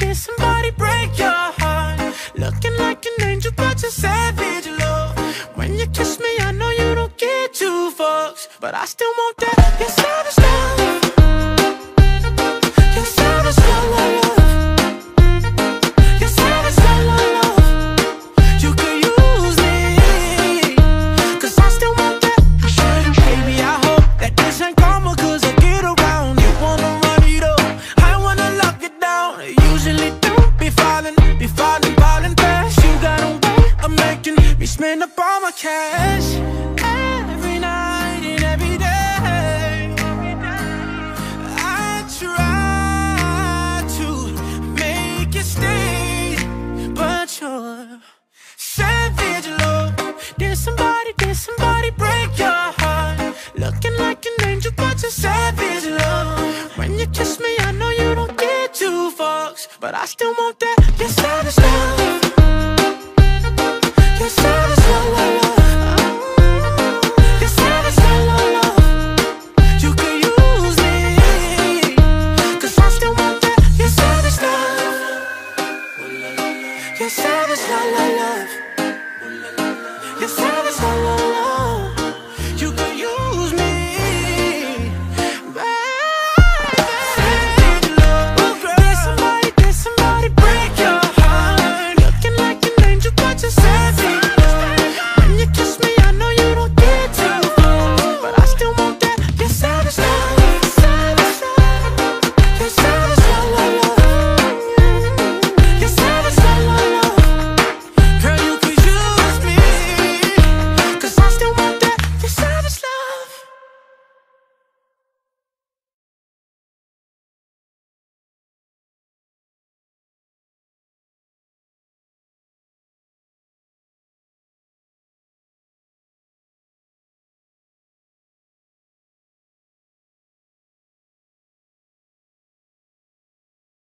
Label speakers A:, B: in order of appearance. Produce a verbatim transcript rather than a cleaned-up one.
A: did somebody break your heart? Looking like an angel, but you're savage, love. When you kiss me, I know you don't get two fucks, but I still want that. You're savage, love. You're savage, love, love. You're savage, love, love, love. You could use me, 'cause I still want that. Baby, I hope that this ain't karma, 'cause I get around. You wanna run it up, I wanna lock it down. I usually don't be falling, be falling, falling fast. You got a way of making me spend up all my cash. Every night and every day, I try to make you stay, but you're savage, love. Did somebody, did somebody break your heart? Looking like an angel, but you're savage, love. When you kiss me, I know you don't get two fucks, but I still want that. You're savage, love. You're savage, love, love, love. You're savage, love, love, love. You could use me, 'cause I still want that. You're savage, love. You're savage, love, love, love. You're savage, love, love, love.